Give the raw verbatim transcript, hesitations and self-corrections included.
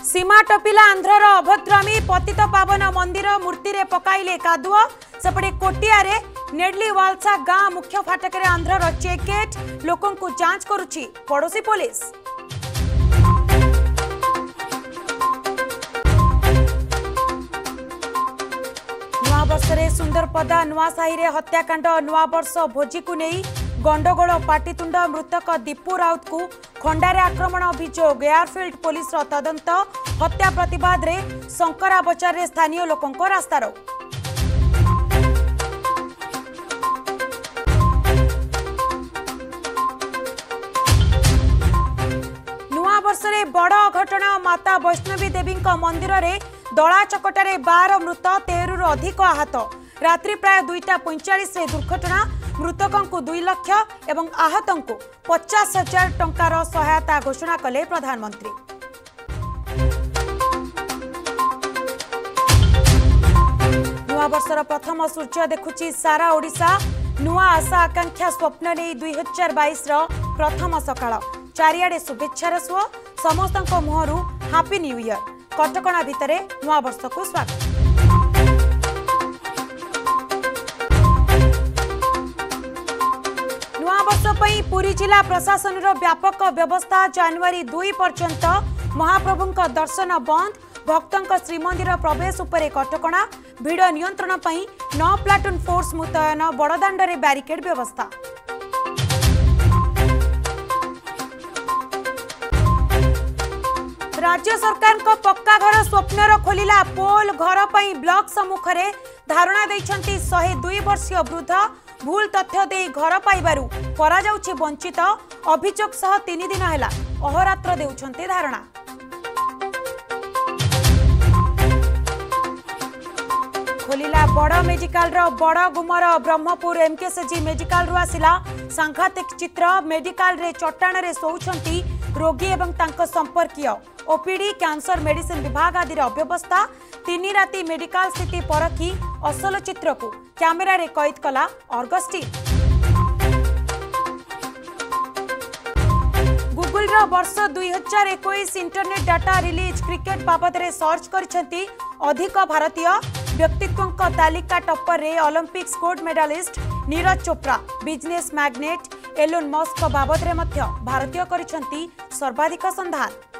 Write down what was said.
सीमा टपिला आंध्रर अभद्रामी पतित पावन मंदिर मूर्ति रे पकाइले कादुआ सेपटे कोटिया रे नेडली वालसा गाँ मुख्य फाटक रे आंध्रर चेकगेट लोकन को जांच करुछि पड़ोसी पुलिस। नुआ वर्ष रे सुंदरपदा नुआसाही रे हत्याकांड नुआ वर्ष भोजी को नहीं गंडगोल पाटितुंड मृतक दीपू राउत को खंडारे आक्रमण अभियोग एयरफील्ड पुलिस तदंत हत्या प्रतिवाद रे शंकरा बचार रे स्थानीय लोकों रास्तार। नुआ वर्ष रे बड़ अघटण माता वैष्णवी देवी मंदिर रे दला चकटारे बार मृत तेरु अधिक आहत रात्रि प्राय दुईटा पैंचाश दुर्घटना मृतकों को दुई लक्ष एवं आहतों को पचास हजार टंकार सहायता घोषणा कले प्रधानमंत्री। नुआ वर्षर प्रथम सूर्य देखुची सारा ओडिशा नुआ आशा आकांक्षा स्वप्न नहीं दुई हजार बैश प्रथम सकाळ चारिआडे शुभेच्छार सुओ समस्त मुहरु हैप्पी न्यू ईयर कटकणा भितरे नुआ वर्ष को स्वागत। पुरी जिला प्रशासन व्यापक व्यवस्था जनवरी दुई पर्यंत महाप्रभु दर्शन बंद भक्तों श्रीमंदिर प्रवेश उपरे कटकणा भिड़ नियंत्रण पई नौ प्लाटून फोर्स मुतयन बड़दाण्डरे बैरिकेड व्यवस्था। राज्य सरकार को पक्का घर स्वप्नर खोलिला पोल घर पई ब्लॉक सम्मुख रे धारणा दैछंती सौ दो वर्षीय वृद्ध भूल तथ्य दे घर पाइबारु करा जाउछि वंचित अभियोग सह तीन दिन हैला अहोरात्र देउछंती धारणा। खोलिला बड़ मेडिकल रो बड़ गुमर ब्रह्मपुर एमकेसीजी मेडिकल रु आसिला सांघातिक चित्र मेडिकल रे चट्टाण रे सोउछंती रोगी एवं तांको संपर्कीय ओपीडी कैंसर मेडिसिन विभाग आदि अव्यवस्था तीन राति मेडिकल स्थिति परखी असल चित्र को कैमेरा रे कैद कला अर्गस टीम। गूगल रो वर्ष दुई हजार इक्कीस इंटरनेट डाटा रिलीज क्रिकेट बाबद रे सर्च करछंती अधिक भारतीय व्यक्तित्वों का तालिका टप्पर रे Olympics gold medalist Neeraj Chopra business magnate Elon Musk बाबद रे मध्य भारतीय करछंती सर्वाधिक संधान।